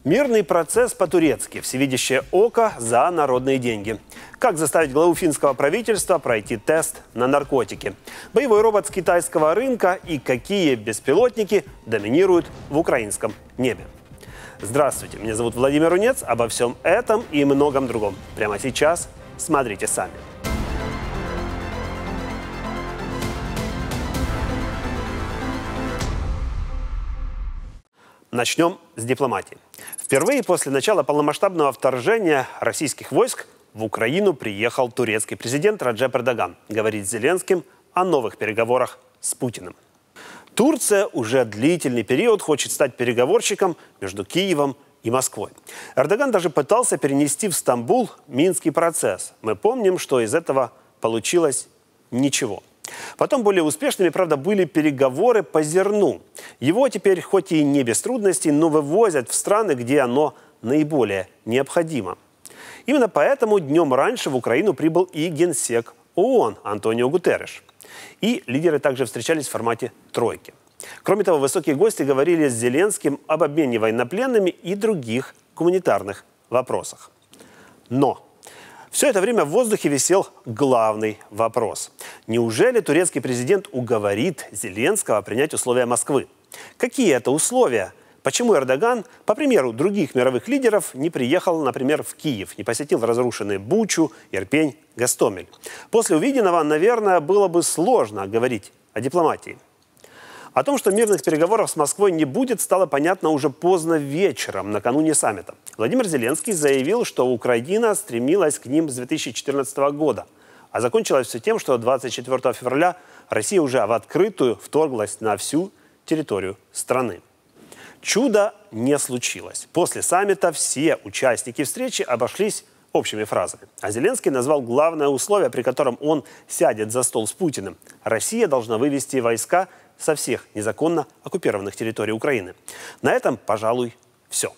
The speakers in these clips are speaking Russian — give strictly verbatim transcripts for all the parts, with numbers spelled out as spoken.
Мирный процесс по-турецки. Всевидящее око за народные деньги. Как заставить главу финского правительства пройти тест на наркотики. Боевой робот с китайского рынка и какие беспилотники доминируют в украинском небе. Здравствуйте, меня зовут Владимир Рунец. Обо всем этом и многом другом прямо сейчас смотрите сами. Начнем с дипломатии. Впервые после начала полномасштабного вторжения российских войск в Украину приехал турецкий президент Раджеп Эрдоган говорить с Зеленским о новых переговорах с Путиным. Турция уже длительный период хочет стать переговорщиком между Киевом и Москвой. Эрдоган даже пытался перенести в Стамбул Минский процесс. Мы помним, что из этого получилось ничего. Потом более успешными, правда, были переговоры по зерну. Его теперь, хоть и не без трудностей, но вывозят в страны, где оно наиболее необходимо. Именно поэтому днем раньше в Украину прибыл и генсек ООН Антонио Гутерриш. И лидеры также встречались в формате тройки. Кроме того, высокие гости говорили с Зеленским об обмене военнопленными и других гуманитарных вопросах. Но все это время в воздухе висел главный вопрос. Неужели турецкий президент уговорит Зеленского принять условия Москвы? Какие это условия? Почему Эрдоган, по примеру других мировых лидеров, не приехал, например, в Киев, не посетил разрушенные Бучу, Ирпень, Гостомель? После увиденного, наверное, было бы сложно говорить о дипломатии. О том, что мирных переговоров с Москвой не будет, стало понятно уже поздно вечером, накануне саммита. Владимир Зеленский заявил, что Украина стремилась к ним с две тысячи четырнадцатого года. А закончилось все тем, что двадцать четвёртого февраля Россия уже в открытую вторглась на всю территорию страны. Чудо не случилось. После саммита все участники встречи обошлись общими фразами. А Зеленский назвал главное условие, при котором он сядет за стол с Путиным. Россия должна вывести войска со всех незаконно оккупированных территорий Украины. На этом, пожалуй, все.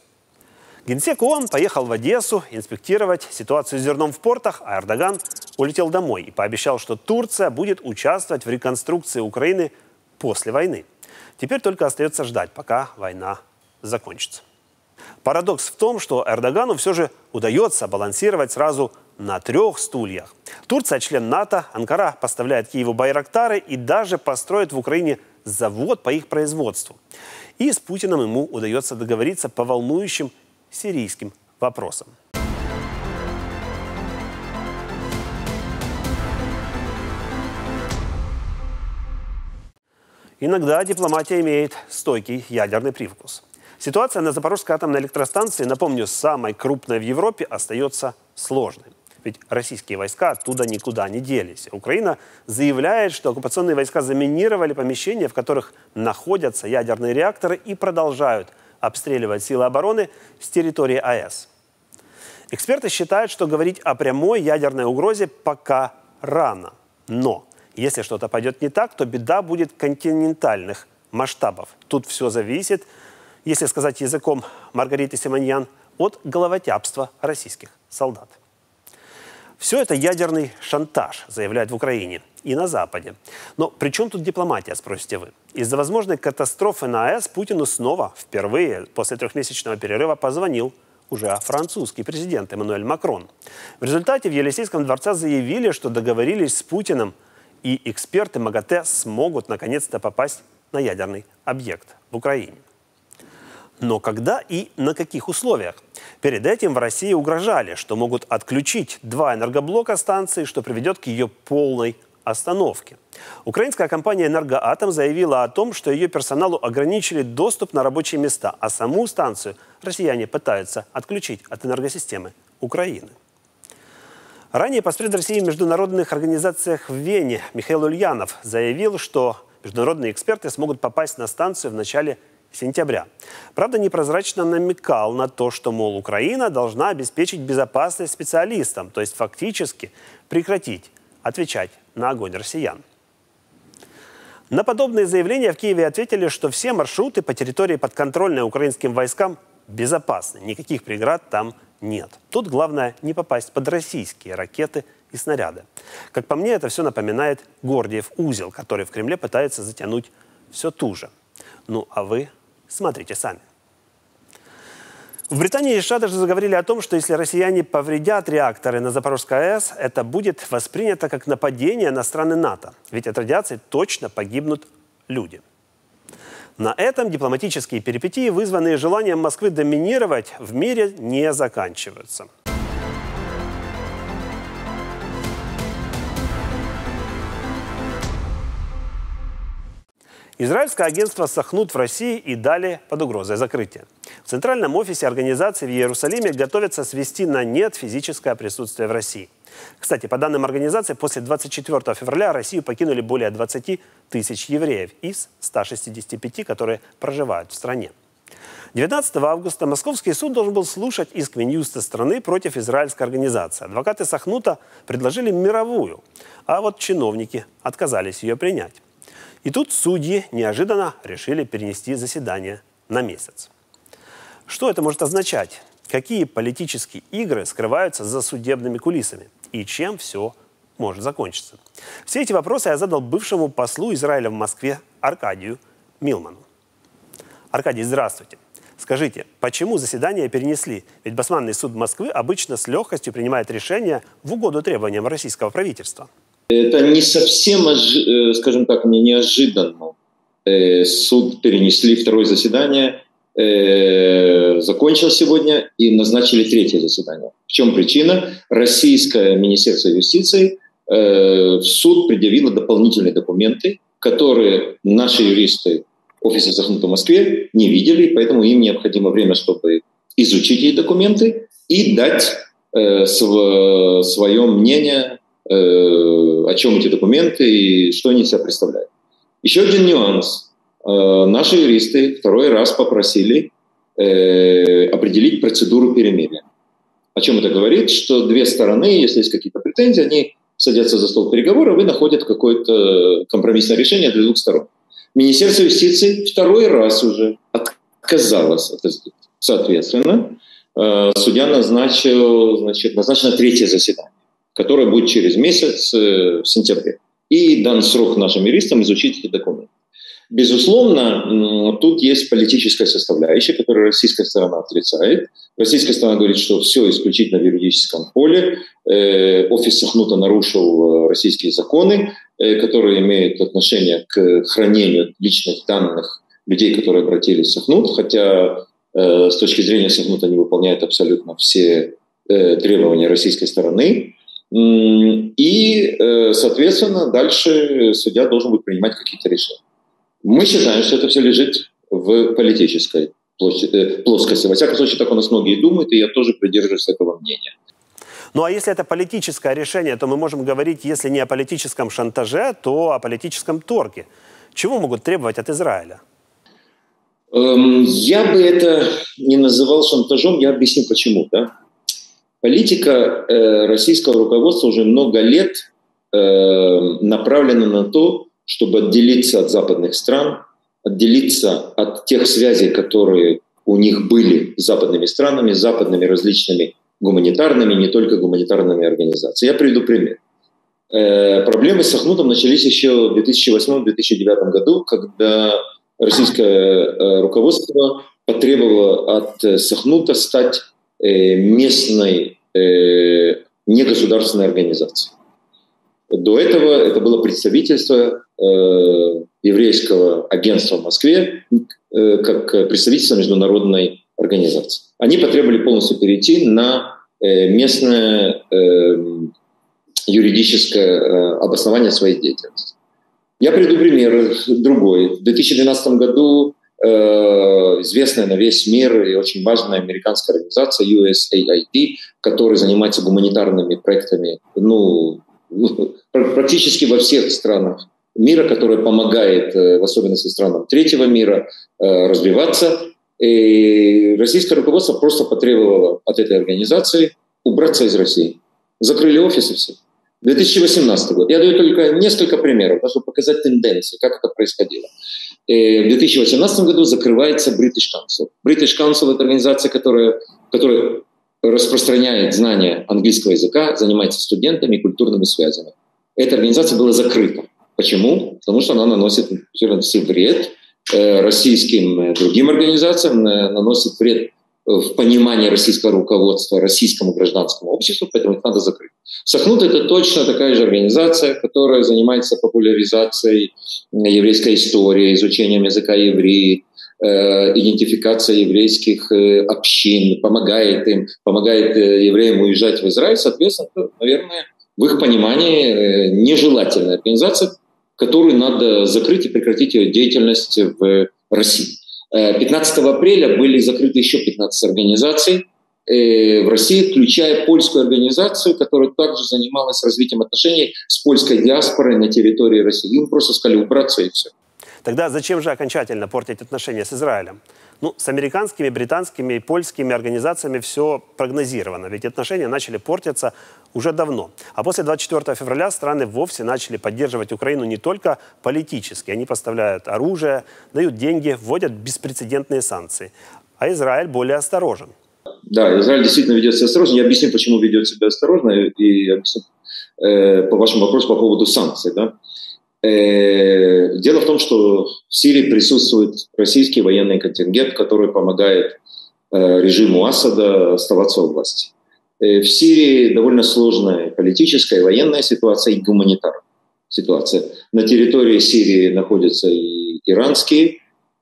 Генсек ООН поехал в Одессу инспектировать ситуацию с зерном в портах, а Эрдоган улетел домой и пообещал, что Турция будет участвовать в реконструкции Украины после войны. Теперь только остается ждать, пока война закончится. Парадокс в том, что Эрдогану все же удается балансировать сразу на трех стульях. Турция – член НАТО, Анкара поставляет Киеву байрактары и даже построит в Украине завод по их производству. И с Путиным ему удается договориться по волнующим сирийским вопросам. Иногда дипломатия имеет стойкий ядерный привкус. Ситуация на Запорожской атомной электростанции, напомню, самой крупной в Европе, остается сложной. Ведь российские войска оттуда никуда не делись. Украина заявляет, что оккупационные войска заминировали помещения, в которых находятся ядерные реакторы, и продолжают обстреливать силы обороны с территории АЭС. Эксперты считают, что говорить о прямой ядерной угрозе пока рано. Но если что-то пойдет не так, то беда будет континентальных масштабов. Тут все зависит, если сказать языком Маргариты Симоньян, от головотяпства российских солдат. Все это ядерный шантаж, заявляют в Украине и на Западе. Но при чем тут дипломатия, спросите вы? Из-за возможной катастрофы на АЭС Путину снова, впервые после трехмесячного перерыва, позвонил уже французский президент Эммануэль Макрон. В результате в Елисейском дворце заявили, что договорились с Путиным, и эксперты МАГАТЭ смогут наконец-то попасть на ядерный объект в Украине. Но когда и на каких условиях? Перед этим в России угрожали, что могут отключить два энергоблока станции, что приведет к ее полной остановке. Украинская компания «Энергоатом» заявила о том, что ее персоналу ограничили доступ на рабочие места, а саму станцию россияне пытаются отключить от энергосистемы Украины. Ранее посредник России в международных организациях в Вене Михаил Ульянов заявил, что международные эксперты смогут попасть на станцию в начале сентября. Правда, непрозрачно намекал на то, что, мол, Украина должна обеспечить безопасность специалистам, то есть фактически прекратить отвечать на огонь россиян. На подобные заявления в Киеве ответили, что все маршруты по территории, подконтрольной украинским войскам, безопасны. Никаких преград там нет. Тут главное не попасть под российские ракеты и снаряды. Как по мне, это все напоминает Гордиев узел, который в Кремле пытается затянуть все туже. Ну, а вы смотрите сами. В Британии и Штатах заговорили о том, что если россияне повредят реакторы на Запорожской АЭС, это будет воспринято как нападение на страны НАТО. Ведь от радиации точно погибнут люди. На этом дипломатические перипетии, вызванные желанием Москвы доминировать в мире, не заканчиваются. Израильское агентство «Сахнут» в России и далее под угрозой закрытия. В центральном офисе организации в Иерусалиме готовятся свести на нет физическое присутствие в России. Кстати, по данным организации, после двадцать четвёртого февраля Россию покинули более двадцати тысяч евреев из ста шестидесяти пяти, которые проживают в стране. девятнадцатого августа Московский суд должен был слушать иск Минюста страны против израильской организации. Адвокаты «Сахнута» предложили мировую, а вот чиновники отказались ее принять. И тут судьи неожиданно решили перенести заседание на месяц. Что это может означать? Какие политические игры скрываются за судебными кулисами? И чем все может закончиться? Все эти вопросы я задал бывшему послу Израиля в Москве Аркадию Милману. Аркадий, здравствуйте. Скажите, почему заседание перенесли? Ведь Басманный суд Москвы обычно с легкостью принимает решения в угоду требованиям российского правительства. Это не совсем, скажем так, не неожиданно. Суд перенесли, второе заседание закончил сегодня и назначили третье заседание. В чем причина? Российское Министерство юстиции в суд предъявило дополнительные документы, которые наши юристы офиса «Сахнута» в Москве не видели, поэтому им необходимо время, чтобы изучить эти документы и дать свое мнение, о чем эти документы и что они из себя представляют. Еще один нюанс. Наши юристы второй раз попросили определить процедуру перемирия. О чем это говорит? Что две стороны, если есть какие-то претензии, они садятся за стол переговоров и находят какое-то компромиссное решение для двух сторон. Министерство юстиции второй раз уже отказалось это сделать. Соответственно, судья назначил, значит, назначено третье заседание, которое будет через месяц, в сентябре. И дан срок нашим юристам изучить эти документы. Безусловно, тут есть политическая составляющая, которую российская сторона отрицает. Российская сторона говорит, что все исключительно в юридическом поле. Офис «Сахнута» нарушил российские законы, которые имеют отношение к хранению личных данных людей, которые обратились в «Сахнут», хотя с точки зрения «Сахнута» они выполняют абсолютно все требования российской стороны. И, соответственно, дальше судья должен будет принимать какие-то решения. Мы считаем, что это все лежит в политической плоскости. Во всяком случае, так у нас многие думают, и я тоже придерживаюсь этого мнения. Ну а если это политическое решение, то мы можем говорить, если не о политическом шантаже, то о политическом торге. Чего могут требовать от Израиля? Я бы это не называл шантажом, я объясню почему. Да? Политика э, российского руководства уже много лет э, направлена на то, чтобы отделиться от западных стран, отделиться от тех связей, которые у них были с западными странами, с западными различными гуманитарными, не только гуманитарными организациями. Я приведу пример. Э, проблемы с «Сахнутом» начались еще в две тысячи восьмом — две тысячи девятом году, когда российское э, руководство потребовало от «Сахнута» стать местной э, негосударственной организации. До этого это было представительство э, еврейского агентства в Москве э, как представительство международной организации. Они потребовали полностью перейти на э, местное э, юридическое э, обоснование своей деятельности. Я приведу пример другой. В две тысячи двенадцатом году известная на весь мир и очень важная американская организация ю эс эй ай ди, которая занимается гуманитарными проектами ну, практически во всех странах мира, которая помогает, в особенности странам третьего мира, развиваться. И российское руководство просто потребовало от этой организации убраться из России. Закрыли офисы все. две тысячи восемнадцатый год. Я даю только несколько примеров, чтобы показать тенденции, как это происходило. В две тысячи восемнадцатом году закрывается British Council. British Council – это организация, которая, которая распространяет знания английского языка, занимается студентами и культурными связями. Эта организация была закрыта. Почему? Потому что она наносит вред российским другим организациям, наносит вред в понимании российского руководства российскому гражданскому обществу, поэтому их надо закрыть. Сахнут — это точно такая же организация, которая занимается популяризацией еврейской истории, изучением языка евреев, идентификацией еврейских общин, помогает им, помогает евреям уезжать в Израиль. Соответственно, это, наверное, в их понимании нежелательная организация, которую надо закрыть и прекратить ее деятельность в России. пятнадцатого апреля были закрыты еще пятнадцать организаций в России, включая польскую организацию, которая также занималась развитием отношений с польской диаспорой на территории России. Им просто сказали убраться и все. Тогда зачем же окончательно портить отношения с Израилем? Ну, с американскими, британскими и польскими организациями все прогнозировано, ведь отношения начали портиться уже давно. А после двадцать четвёртого февраля страны вовсе начали поддерживать Украину не только политически. Они поставляют оружие, дают деньги, вводят беспрецедентные санкции. А Израиль более осторожен. Да, Израиль действительно ведет себя осторожно. Я объясню, почему ведет себя осторожно, и объясню э, по вашему вопросу по поводу санкций. Да? Дело в том, что в Сирии присутствует российский военный контингент, который помогает режиму Асада оставаться у власти. В Сирии довольно сложная политическая и военная ситуация, и гуманитарная ситуация. На территории Сирии находятся и иранские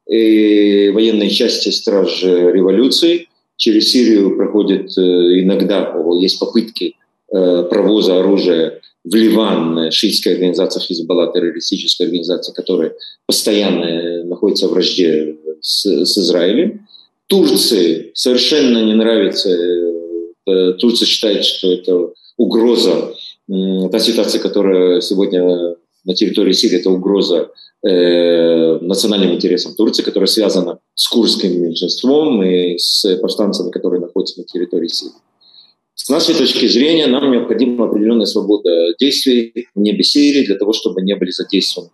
и военные части страж революции. Через Сирию проходят иногда, есть попытки провоза оружия в Ливан, шиитская организация Хизбалла, террористическая организация, которая постоянно находится в вражде с, с Израилем. Турции совершенно не нравится, Турция считает, что это угроза, та ситуация, которая сегодня на территории Сирии, это угроза э, национальным интересам Турции, которая связана с курдским меньшинством и с повстанцами, которые находятся на территории Сирии. С нашей точки зрения, нам необходима определенная свобода действий в небе Сирии для того, чтобы не были задействованы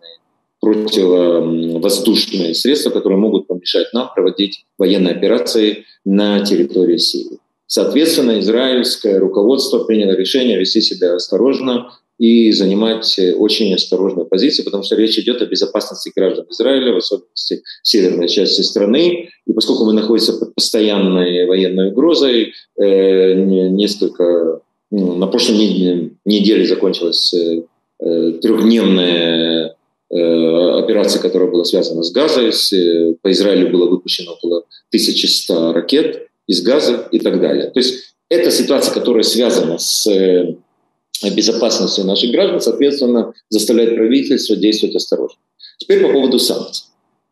противовоздушные средства, которые могут помешать нам проводить военные операции на территории Сирии. Соответственно, израильское руководство приняло решение вести себя осторожно и занимать очень осторожную позицию, потому что речь идет о безопасности граждан Израиля, в особенности северной части страны. И поскольку мы находимся под постоянной военной угрозой, э, несколько, ну, на прошлой неделе, неделе закончилась э, трехдневная э, операция, которая была связана с Газой. С, э, по Израилю было выпущено около тысячи ста ракет из Газа и так далее. То есть это ситуация, которая связана с э, безопасностью наших граждан, соответственно, заставляет правительство действовать осторожно. Теперь по поводу санкций.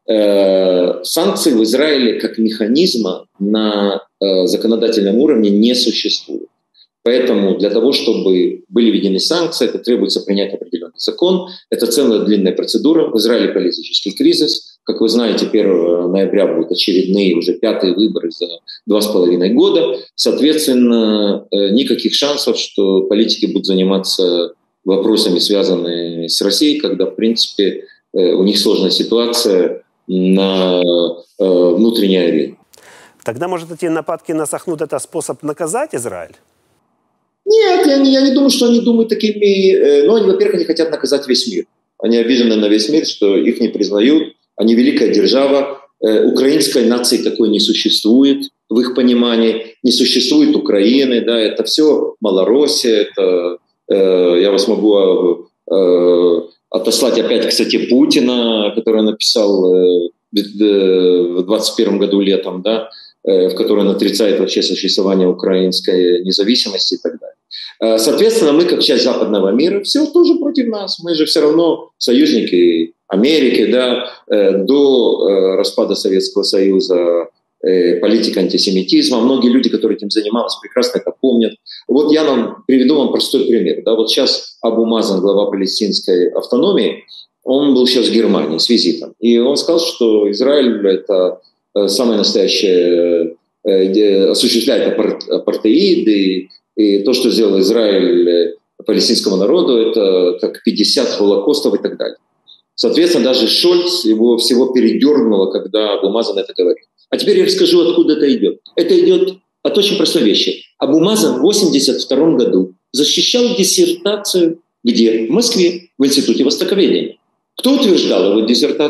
Э, санкций в Израиле как механизма на э, законодательном уровне не существует. Поэтому для того, чтобы были введены санкции, это требуется принять определенный закон. Это целая длинная процедура. В Израиле политический кризис. Как вы знаете, первого ноября будут очередные, уже пятые выборы за два с половиной года. Соответственно, никаких шансов, что политики будут заниматься вопросами, связанными с Россией, когда, в принципе, у них сложная ситуация на внутренней арене. Тогда, может, эти нападки на Сахнут – это способ наказать Израиль? Нет, я не, я не думаю, что они думают такими... Ну, они, во-первых, они хотят наказать весь мир. Они обижены на весь мир, что их не признают. Они великая держава. Украинской нации такой не существует в их понимании. Не существует Украины. Да, это все Малороссия. Это, э, я вас могу э, отослать опять, кстати, Путина, который написал э, в двадцать первом году летом, да, э, в которой он отрицает вообще существование украинской независимости и так далее. Соответственно, мы, как часть западного мира, все тоже против нас. Мы же все равно союзники Америки, да, до распада Советского Союза, политика антисемитизма. Многие люди, которые этим занимались, прекрасно это помнят. Вот я вам приведу вам простой пример. Да, вот сейчас Абу Мазан, глава палестинской автономии, он был сейчас в Германии с визитом. И он сказал, что Израиль – это самое настоящее, осуществляет апартеид, и И то, что сделал Израиль палестинскому народу, это как пятьдесят холокостов и так далее. Соответственно, даже Шольц его всего передернуло, когда Абу Мазан это говорит. А теперь я расскажу, откуда это идет. Это идет от очень простой вещи. Абу Мазан в восемьдесят втором году защищал диссертацию где? В Москве, в Институте Востоковедения. Кто утверждал его диссертацию?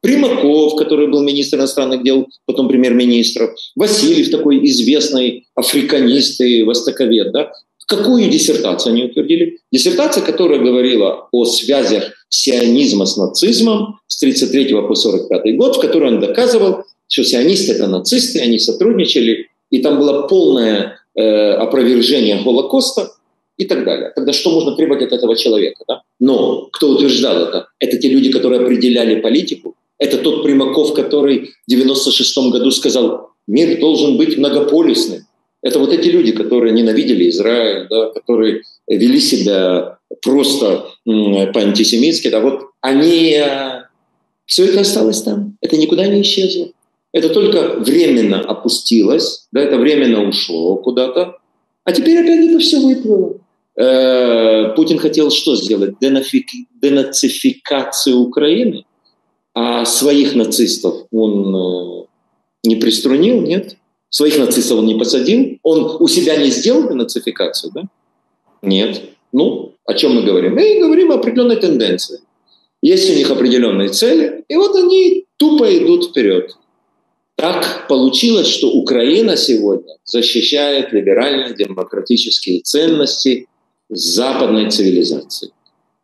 Примаков, который был министр иностранных дел, потом премьер-министр, Васильев, такой известный африканист и востоковед. Да? Какую диссертацию они утвердили? Диссертация, которая говорила о связях сионизма с нацизмом с тридцать третьего по сорок пятый год, в которой он доказывал, что сионисты — это нацисты, они сотрудничали, и там было полное э, опровержение Холокоста и так далее. Тогда что можно требовать от этого человека? Да? Но кто утверждал это? Это те люди, которые определяли политику. Это тот Примаков, который в девяносто шестом году сказал, мир должен быть многополюсным. Это вот эти люди, которые ненавидели Израиль, да, которые вели себя просто м, по-антисемитски. Да, вот они... Э, все это осталось там. Это никуда не исчезло. Это только временно опустилось, да, это временно ушло куда-то. А теперь опять это все выплыло. Э, Путин хотел что сделать? Денафи- денацификацию Украины. А своих нацистов он э, не приструнил, нет? Своих нацистов он не посадил. Он у себя не сделал денацификацию, да? Нет. Ну, о чем мы говорим? Мы говорим о определенной тенденции. Есть у них определенные цели, и вот они тупо идут вперед. Так получилось, что Украина сегодня защищает либеральные демократические ценности западной цивилизации.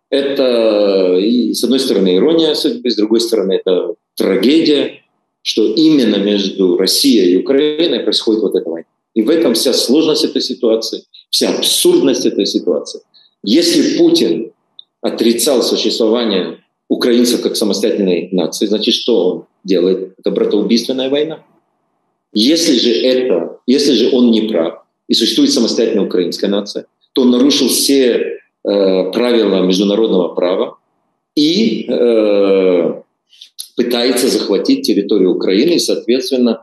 Это, и, с одной стороны, ирония судьбы, с другой стороны, это трагедия, что именно между Россией и Украиной происходит вот эта война. И в этом вся сложность этой ситуации, вся абсурдность этой ситуации. Если Путин отрицал существование украинцев как самостоятельной нации, значит, что он делает? Это братоубийственная война. Если же, это, если же он не прав, и существует самостоятельная украинская нация, то он нарушил все э, правила международного права и э, пытается захватить территорию Украины и, соответственно,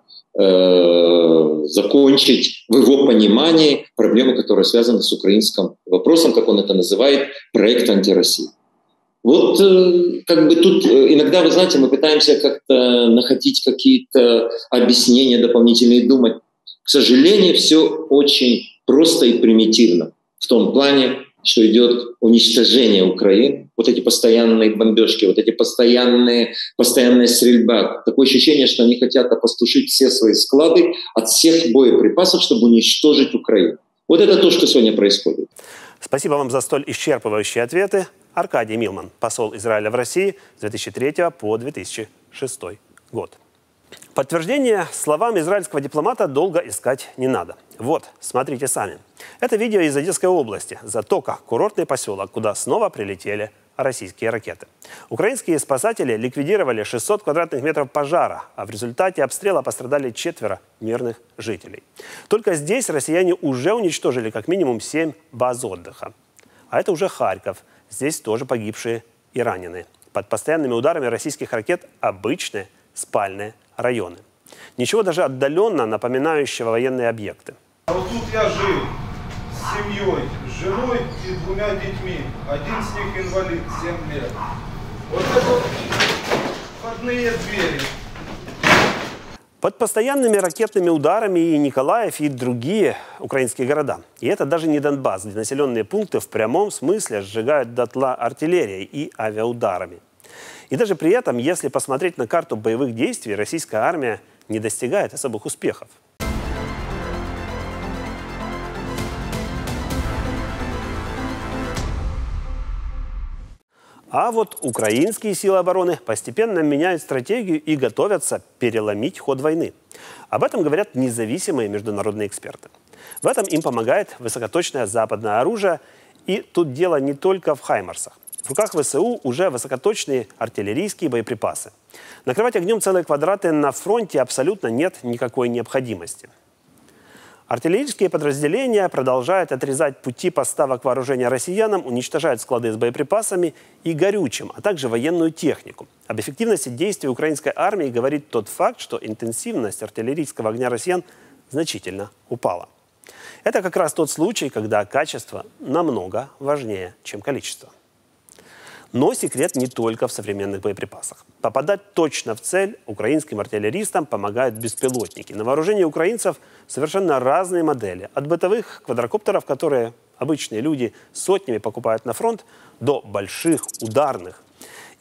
э, закончить в его понимании проблему, которая связана с украинским вопросом, как он это называет, проект антироссии. Вот э, как бы тут э, иногда, вы знаете, мы пытаемся как-то находить какие-то объяснения дополнительные, думать. К сожалению, все очень просто и примитивно в том плане, что идет уничтожение Украины, вот эти постоянные бомбежки, вот эти постоянные, постоянная стрельба. Такое ощущение, что они хотят опустошить все свои склады от всех боеприпасов, чтобы уничтожить Украину. Вот это то, что сегодня происходит. Спасибо вам за столь исчерпывающие ответы. Аркадий Милман, посол Израиля в России с две тысячи третьего по две тысячи шестой год. Подтверждение словам израильского дипломата долго искать не надо. Вот, смотрите сами. Это видео из Одесской области, Затока, курортный поселок, куда снова прилетели российские ракеты. Украинские спасатели ликвидировали шестьсот квадратных метров пожара, а в результате обстрела пострадали четверо мирных жителей. Только здесь россияне уже уничтожили как минимум семь баз отдыха. А это уже Харьков. Здесь тоже погибшие и раненые. Под постоянными ударами российских ракет обычные спальные районы. Ничего даже отдаленно напоминающего военные объекты. А вот тут я жил с семьей, с женой и двумя детьми. Один с них инвалид, семь лет. Вот это вот входные двери. Под постоянными ракетными ударами и Николаев, и другие украинские города. И это даже не Донбасс, где населенные пункты в прямом смысле сжигают дотла артиллерией и авиаударами. И даже при этом, если посмотреть на карту боевых действий, российская армия не достигает особых успехов. А вот украинские силы обороны постепенно меняют стратегию и готовятся переломить ход войны. Об этом говорят независимые международные эксперты. В этом им помогает высокоточное западное оружие. И тут дело не только в хаймарсах. В руках ВСУ уже высокоточные артиллерийские боеприпасы. Накрывать огнем целые квадраты на фронте абсолютно нет никакой необходимости. Артиллерийские подразделения продолжают отрезать пути поставок вооружения россиянам, уничтожают склады с боеприпасами и горючим, а также военную технику. Об эффективности действий украинской армии говорит тот факт, что интенсивность артиллерийского огня россиян значительно упала. Это как раз тот случай, когда качество намного важнее, чем количество. Но секрет не только в современных боеприпасах. Попадать точно в цель украинским артиллеристам помогают беспилотники. На вооружении украинцев совершенно разные модели. От бытовых квадрокоптеров, которые обычные люди сотнями покупают на фронт, до больших, ударных.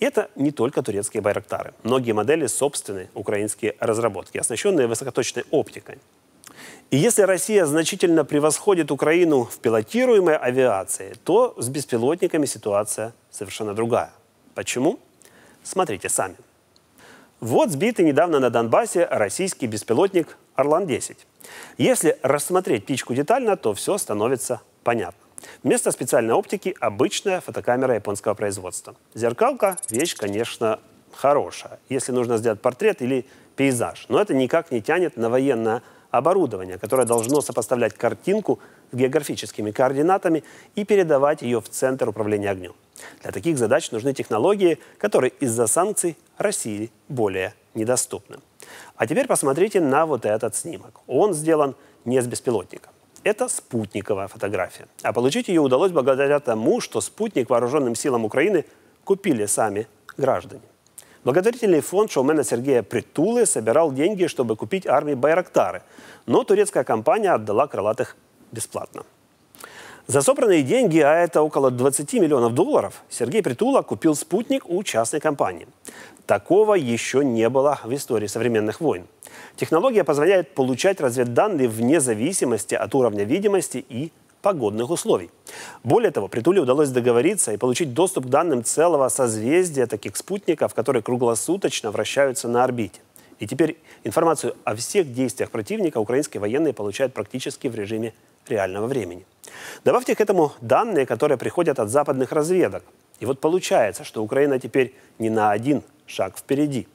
И это не только турецкие байрактары. Многие модели – собственные украинские разработки, оснащенные высокоточной оптикой. И если Россия значительно превосходит Украину в пилотируемой авиации, то с беспилотниками ситуация совершенно другая. Почему? Смотрите сами. Вот сбитый недавно на Донбассе российский беспилотник Орлан десять. Если рассмотреть птичку детально, то все становится понятно. Вместо специальной оптики обычная фотокамера японского производства. Зеркалка – вещь, конечно, хорошая, если нужно сделать портрет или пейзаж. Но это никак не тянет на военное оборудование, которое должно сопоставлять картинку с географическими координатами и передавать ее в центр управления огнем. Для таких задач нужны технологии, которые из-за санкций России более недоступны. А теперь посмотрите на вот этот снимок. Он сделан не с беспилотника. Это спутниковая фотография. А получить ее удалось благодаря тому, что спутник вооруженным силам Украины купили сами граждане. Благотворительный фонд шоумена Сергея Притулы собирал деньги, чтобы купить армии байрактары. Но турецкая компания отдала крылатых бесплатно. За собранные деньги, а это около двадцати миллионов долларов, Сергей Притула купил спутник у частной компании. Такого еще не было в истории современных войн. Технология позволяет получать разведданные вне зависимости от уровня видимости и погодных условий. Более того, Притуле удалось договориться и получить доступ к данным целого созвездия таких спутников, которые круглосуточно вращаются на орбите. И теперь информацию о всех действиях противника украинские военные получают практически в режиме реального времени. Добавьте к этому данные, которые приходят от западных разведок. И вот получается, что Украина теперь не на один шаг впереди.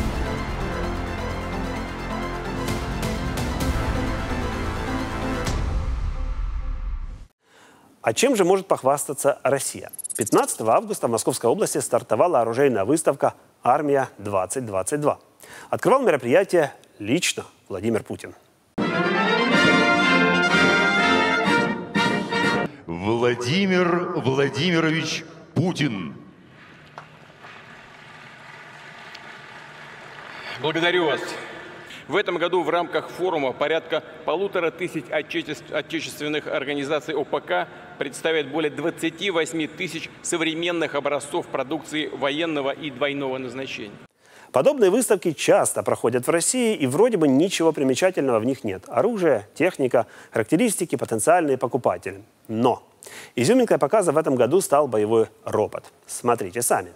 А чем же может похвастаться Россия? пятнадцатого августа в Московской области стартовала оружейная выставка «Армия-двадцать двадцать два». Открывал мероприятие лично Владимир Путин. Владимир Владимирович Путин. Благодарю вас. В этом году в рамках форума порядка полутора тысяч отечественных организаций О П К представят более двадцати восьми тысяч современных образцов продукции военного и двойного назначения. Подобные выставки часто проходят в России, и вроде бы ничего примечательного в них нет. Оружие, техника, характеристики, потенциальные покупатели. Но изюминкой показа в этом году стал боевой робот. Смотрите сами.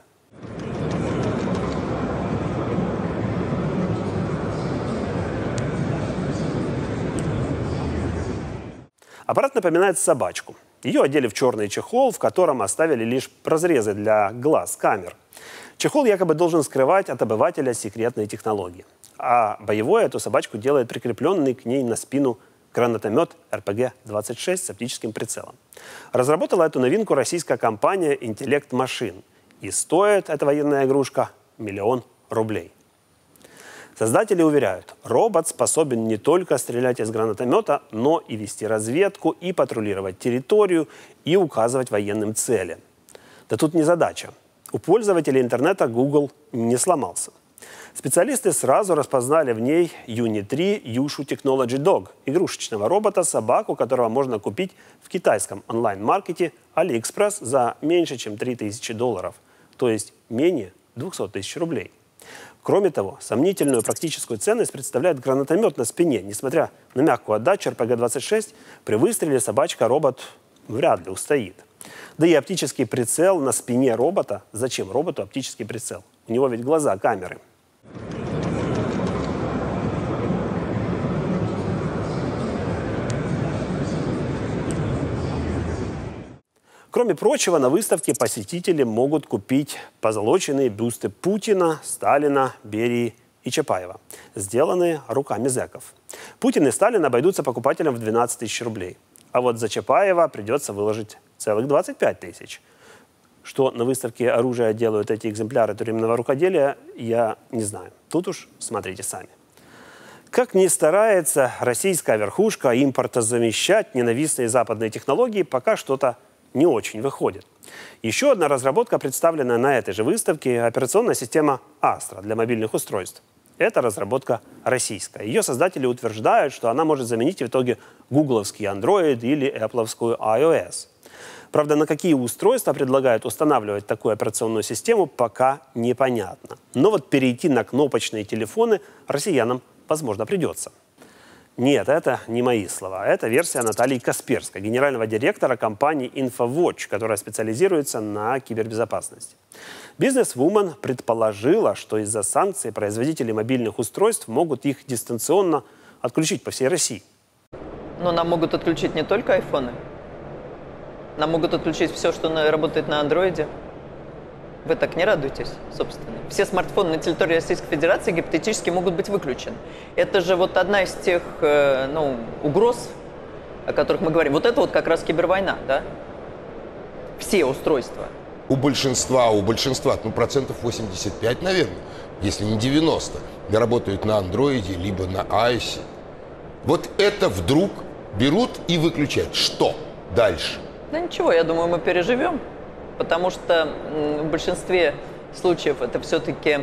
Аппарат напоминает собачку. Ее одели в черный чехол, в котором оставили лишь разрезы для глаз камер. Чехол якобы должен скрывать от обывателя секретные технологии. А боевой эту собачку делает прикрепленный к ней на спину гранатомет Р П Г двадцать шесть с оптическим прицелом. Разработала эту новинку российская компания «Интеллект Машин». И стоит эта военная игрушка миллион рублей. Создатели уверяют, робот способен не только стрелять из гранатомета, но и вести разведку, и патрулировать территорию, и указывать военным цели. Да тут не задача. У пользователей интернета Google не сломался. Специалисты сразу распознали в ней Юни три Юшу Technology Dog, игрушечного робота-собаку, которого можно купить в китайском онлайн-маркете AliExpress за меньше, чем три тысячи долларов, то есть менее двухсот тысяч рублей. Кроме того, сомнительную практическую ценность представляет гранатомет на спине. Несмотря на мягкую отдачу Р П Г двадцать шесть, при выстреле собачка-робот вряд ли устоит. Да и оптический прицел на спине робота. Зачем роботу оптический прицел? У него ведь глаза камеры. Кроме прочего, на выставке посетители могут купить позолоченные бюсты Путина, Сталина, Берии и Чапаева, сделанные руками зэков. Путин и Сталин обойдутся покупателям в двенадцать тысяч рублей. А вот за Чапаева придется выложить целых двадцать пять тысяч. Что на выставке оружия делают эти экземпляры тюремного рукоделия, я не знаю. Тут уж смотрите сами. Как ни старается российская верхушка импортозамещать ненавистные западные технологии, пока что-то не очень выходит. Еще одна разработка, представленная на этой же выставке, операционная система Astra для мобильных устройств. Это разработка российская. Ее создатели утверждают, что она может заменить в итоге гугловский Android или Apple'овскую iOS. Правда, на какие устройства предлагают устанавливать такую операционную систему, пока непонятно. Но вот перейти на кнопочные телефоны россиянам, возможно, придется. Нет, это не мои слова. Это версия Натальи Касперской, генерального директора компании InfoWatch, которая специализируется на кибербезопасности. Бизнес-вумен предположила, что из-за санкций производители мобильных устройств могут их дистанционно отключить по всей России. Но нам могут отключить не только айфоны. Нам могут отключить все, что работает на андроиде. Вы так не радуетесь, собственно. Все смартфоны на территории Российской Федерации гипотетически могут быть выключены. Это же вот одна из тех э, ну, угроз, о которых мы говорим. Вот это вот как раз кибервойна, да? Все устройства. У большинства, у большинства, ну, процентов восемьдесят пять, наверное, если не девяносто, работают на андроиде, либо на айосе. Вот это вдруг берут и выключают. Что дальше? Да ничего, я думаю, мы переживем. Потому что в большинстве случаев это все-таки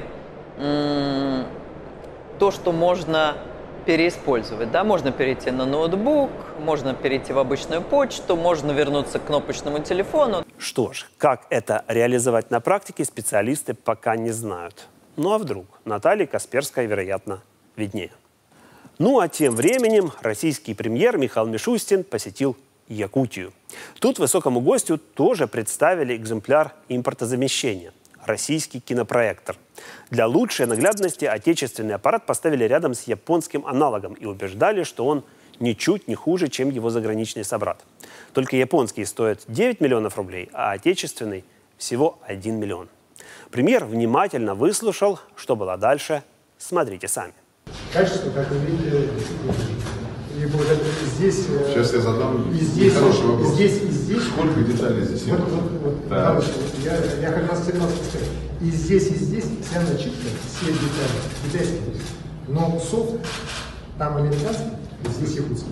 то, что можно переиспользовать. Да? Можно перейти на ноутбук, можно перейти в обычную почту, можно вернуться к кнопочному телефону. Что ж, как это реализовать на практике, специалисты пока не знают. Ну а вдруг? Наталье Касперской, вероятно, виднее. Ну а тем временем российский премьер Михаил Мишустин посетил Якутию. Тут высокому гостю тоже представили экземпляр импортозамещения – российский кинопроектор. Для лучшей наглядности отечественный аппарат поставили рядом с японским аналогом и убеждали, что он ничуть не хуже, чем его заграничный собрат. Только японский стоит девять миллионов рублей, а отечественный – всего один миллион. Премьер внимательно выслушал, что было дальше. Смотрите сами. Качество, как вы видите, и вот здесь, сейчас я задам и здесь, хороший вопрос. И здесь, и здесь. Сколько деталей здесь? Вот, вот, вот, да. да, я, я как раз хотел сказать. И здесь, и здесь вся начитка, все детали китайские. Но софт там американский, здесь якутский.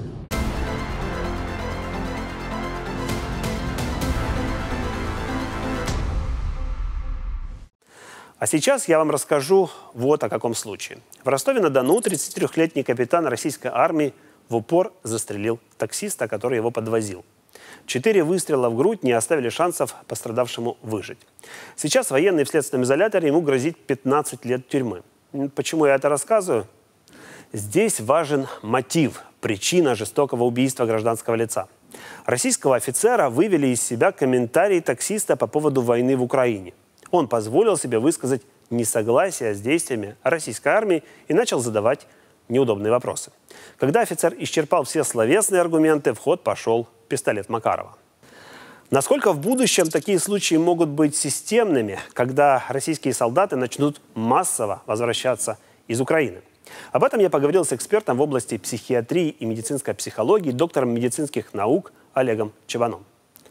А сейчас я вам расскажу вот о каком случае. В Ростове-на-Дону тридцатитрёхлетний капитан российской армии в упор застрелил таксиста, который его подвозил. Четыре выстрела в грудь не оставили шансов пострадавшему выжить. Сейчас военный в следственном изоляторе, ему грозит пятнадцать лет тюрьмы. Почему я это рассказываю? Здесь важен мотив, причина жестокого убийства гражданского лица. Российского офицера вывели из себя комментарии таксиста по поводу войны в Украине. Он позволил себе высказать несогласие с действиями российской армии и начал задавать неудобные вопросы. Когда офицер исчерпал все словесные аргументы, в ход пошел пистолет Макарова. Насколько в будущем такие случаи могут быть системными, когда российские солдаты начнут массово возвращаться из Украины? Об этом я поговорил с экспертом в области психиатрии и медицинской психологии, доктором медицинских наук Олегом Чебаном.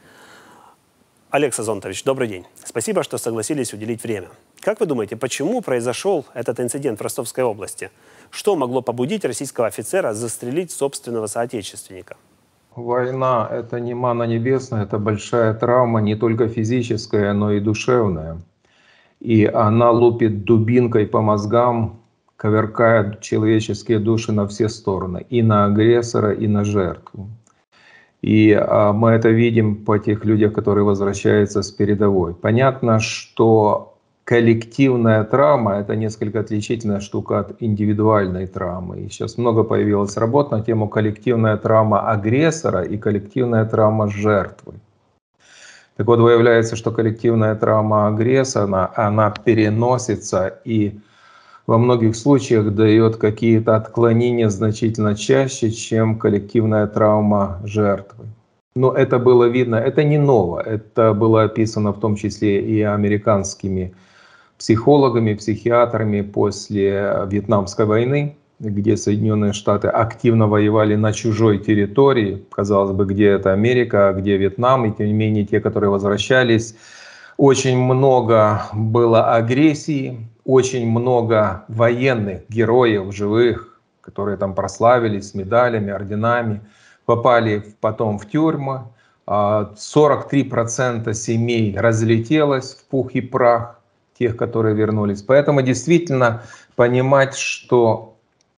Олег Сазонтович, добрый день. Спасибо, что согласились уделить время. Как вы думаете, почему произошел этот инцидент в Ростовской области? Что могло побудить российского офицера застрелить собственного соотечественника? Война – это не манна небесная, это большая травма, не только физическая, но и душевная. И она лупит дубинкой по мозгам, коверкает человеческие души на все стороны, и на агрессора, и на жертву. И а, мы это видим по тех людях, которые возвращаются с передовой. Понятно, что коллективная травма – это несколько отличительная штука от индивидуальной травмы. И сейчас много появилось работ на тему коллективная травма агрессора и коллективная травма жертвы. Так вот, выявляется, что коллективная травма агрессора, она, она переносится и во многих случаях дает какие-то отклонения значительно чаще, чем коллективная травма жертвы. Но это было видно, это не ново, это было описано в том числе и американскими психологами, психиатрами после Вьетнамской войны, где Соединенные Штаты активно воевали на чужой территории, казалось бы, где это Америка, а где Вьетнам, и тем не менее те, которые возвращались, очень много было агрессии, очень много военных героев живых, которые там прославились с медалями, орденами, попали потом в тюрьмы. сорок три процента семей разлетелось в пух и прах, тех, которые вернулись. Поэтому действительно понимать, что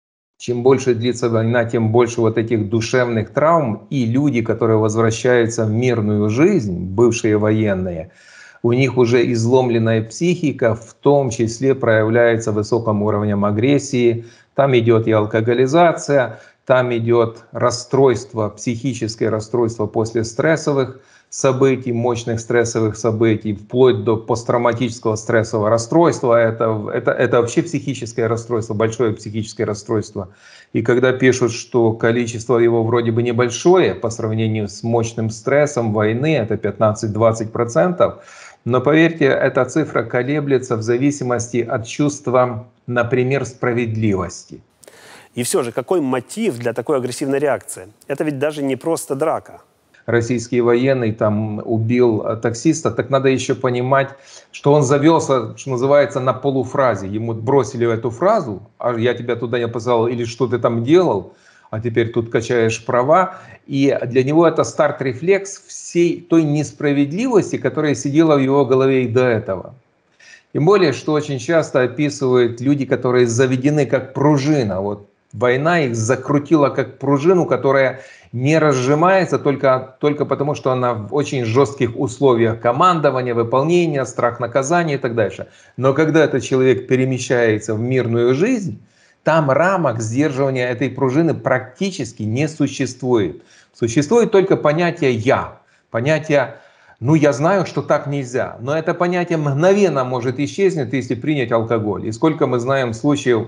Чем больше длится война, тем больше вот этих душевных травм. И люди, которые возвращаются в мирную жизнь, бывшие военные, у них уже изломленная психика, в том числе проявляется высоким уровнем агрессии. Там идет и алкоголизация, там идет расстройство, психическое расстройство после стрессовых событий, мощных стрессовых событий, вплоть до посттравматического стрессового расстройства. Это, это, это вообще психическое расстройство, большое психическое расстройство. И когда пишут, что количество его вроде бы небольшое по сравнению с мощным стрессом войны, это пятнадцать-двадцать процентов, но поверьте, эта цифра колеблется в зависимости от чувства, например, справедливости. И все же, какой мотив для такой агрессивной реакции? Это ведь даже не просто драка. Российский военный там убил таксиста, так надо еще понимать, что он завелся, что называется, на полуфразе. Ему бросили эту фразу, а я тебя туда не позвал, или что ты там делал, а теперь тут качаешь права. И для него это старт-рефлекс всей той несправедливости, которая сидела в его голове и до этого. Тем более, что очень часто описывают люди, которые заведены как пружина. Вот война их закрутила как пружину, которая не разжимается только, только потому, что она в очень жестких условиях командования, выполнения, страх наказания и так дальше. Но когда этот человек перемещается в мирную жизнь, там рамок сдерживания этой пружины практически не существует. Существует только понятие «я», понятие «ну я знаю, что так нельзя». Но это понятие мгновенно может исчезнуть, если принять алкоголь. И сколько мы знаем случаев,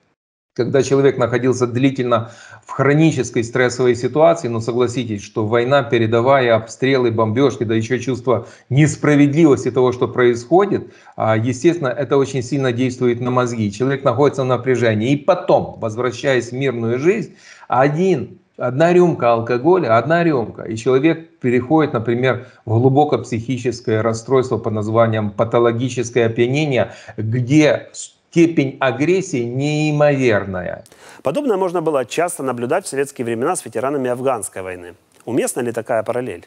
когда человек находился длительно в хронической стрессовой ситуации, но согласитесь, что война, передовая, обстрелы, бомбежки, да еще чувство несправедливости того, что происходит, естественно, это очень сильно действует на мозги. Человек находится в напряжении. И потом, возвращаясь в мирную жизнь, один, одна рюмка алкоголя, одна рюмка, и человек переходит, например, в глубокое психическое расстройство под названием патологическое опьянение, где степень агрессии неимоверная. Подобное можно было часто наблюдать в советские времена с ветеранами афганской войны. Уместна ли такая параллель?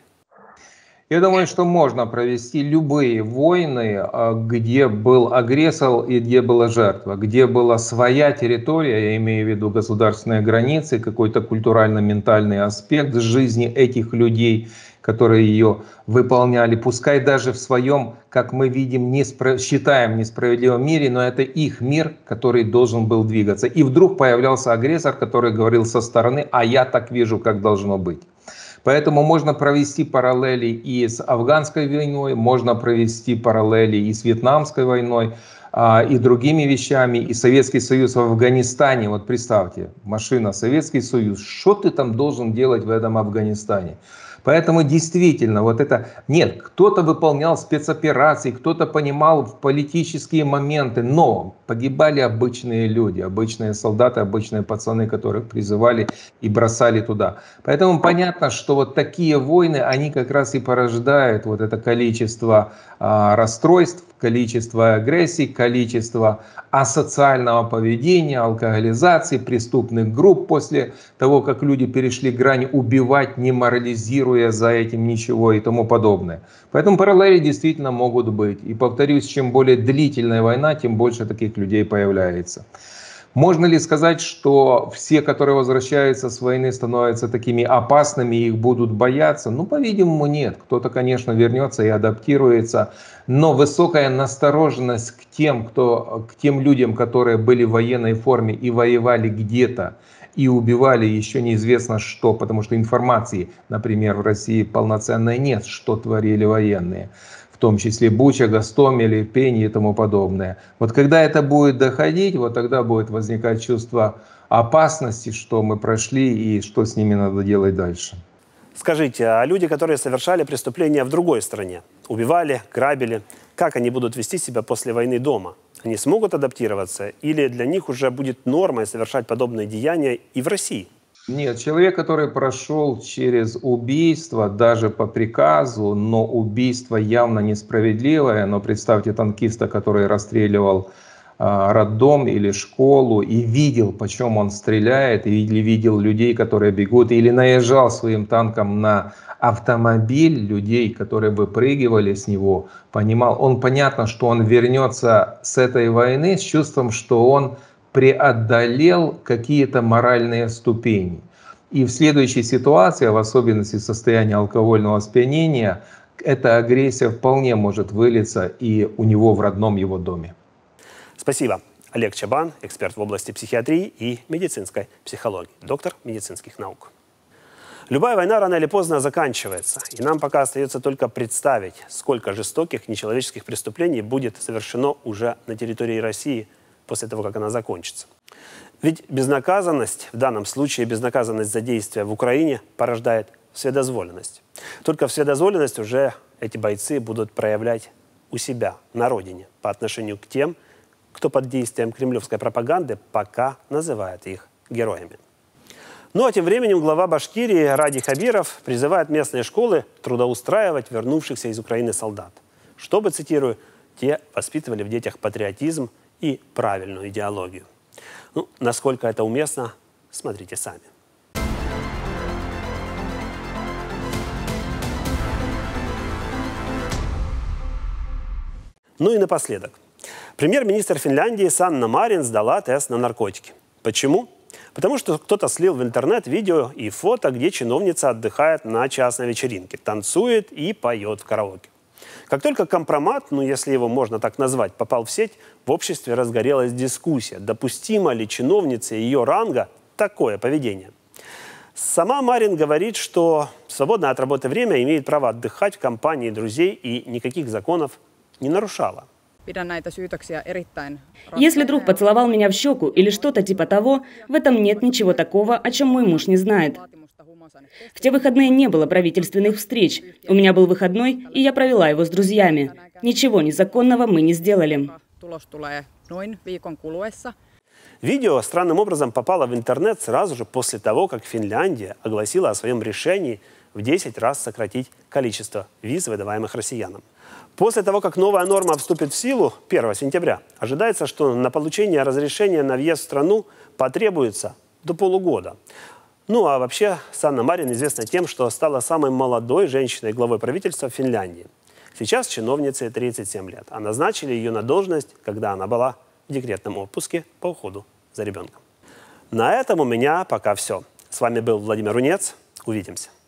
Я думаю, что можно провести любые войны, где был агрессор и где была жертва, где была своя территория, я имею в виду государственные границы, какой-то культурально-ментальный аспект жизни этих людей, которые ее выполняли, пускай даже в своем, как мы видим, неспро... считаем несправедливом мире, но это их мир, который должен был двигаться. И вдруг появлялся агрессор, который говорил со стороны: а я так вижу, как должно быть. Поэтому можно провести параллели и с афганской войной, можно провести параллели и с вьетнамской войной, и другими вещами, и Советский Союз в Афганистане. Вот представьте, машина Советский Союз, что ты там должен делать в этом Афганистане? Поэтому действительно, вот это, нет, кто-то выполнял спецоперации, кто-то понимал политические моменты, но погибали обычные люди, обычные солдаты, обычные пацаны, которых призывали и бросали туда. Поэтому понятно, что вот такие войны, они как раз и порождают вот это количество а, расстройств, количество агрессий, количество асоциального поведения, алкоголизации, преступных групп после того, как люди перешли грань убивать, не морализируя за этим ничего и тому подобное. Поэтому параллели действительно могут быть. И повторюсь, чем более длительная война, тем больше таких людей появляется. Можно ли сказать, что все, которые возвращаются с войны, становятся такими опасными и их будут бояться? Ну, по-видимому, нет. Кто-то, конечно, вернется и адаптируется. Но высокая настороженность к тем, кто, к тем людям, которые были в военной форме и воевали где-то, и убивали еще неизвестно что, потому что информации, например, в России полноценной нет, что творили военные. В том числе Буча, Гостомель, Ирпень и тому подобное. Вот когда это будет доходить, вот тогда будет возникать чувство опасности, что мы прошли и что с ними надо делать дальше. Скажите, а люди, которые совершали преступления в другой стране, убивали, грабили, как они будут вести себя после войны дома? Они смогут адаптироваться или для них уже будет нормой совершать подобные деяния и в России? Нет, человек, который прошел через убийство, даже по приказу, но убийство явно несправедливое, но представьте танкиста, который расстреливал э, роддом или школу и видел, почем он стреляет, или видел людей, которые бегут, или наезжал своим танком на автомобиль людей, которые выпрыгивали с него, понимал, он понятно, что он вернется с этой войны с чувством, что он преодолел какие-то моральные ступени. И в следующей ситуации, в особенности в состоянии алкогольного опьянения, эта агрессия вполне может вылиться и у него в родном его доме. Спасибо. Олег Чабан, эксперт в области психиатрии и медицинской психологии, доктор медицинских наук. Любая война рано или поздно заканчивается, и нам пока остается только представить, сколько жестоких, нечеловеческих преступлений будет совершено уже на территории России после того, как она закончится. Ведь безнаказанность, в данном случае безнаказанность за действия в Украине, порождает вседозволенность. Только вседозволенность уже эти бойцы будут проявлять у себя, на родине, по отношению к тем, кто под действием кремлевской пропаганды пока называет их героями. Ну а тем временем глава Башкирии Ради Хабиров призывает местные школы трудоустраивать вернувшихся из Украины солдат, чтобы, цитирую, те воспитывали в детях патриотизм и правильную идеологию. Ну, насколько это уместно, смотрите сами. Ну и напоследок. Премьер-министр Финляндии Санна Марин сдала тест на наркотики. Почему? Потому что кто-то слил в интернет видео и фото, где чиновница отдыхает на частной вечеринке, танцует и поет в караоке. Как только компромат, ну если его можно так назвать, попал в сеть, в обществе разгорелась дискуссия, допустимо ли чиновнице ее ранга такое поведение. Сама Марин говорит, что в свободное от работы время имеет право отдыхать в компании друзей и никаких законов не нарушала. Если друг поцеловал меня в щеку или что-то типа того, в этом нет ничего такого, о чем мой муж не знает. В те выходные не было правительственных встреч. У меня был выходной, и я провела его с друзьями. Ничего незаконного мы не сделали. Видео странным образом попало в интернет сразу же после того, как Финляндия огласила о своем решении в десять раз сократить количество виз, выдаваемых россиянам. После того, как новая норма вступит в силу первого сентября, ожидается, что на получение разрешения на въезд в страну потребуется до полугода. Ну а вообще Санна Марин известна тем, что стала самой молодой женщиной главой правительства Финляндии. Сейчас чиновнице тридцать семь лет, а назначили ее на должность, когда она была в декретном отпуске по уходу за ребенком. На этом у меня пока все. С вами был Владимир Рунец. Увидимся.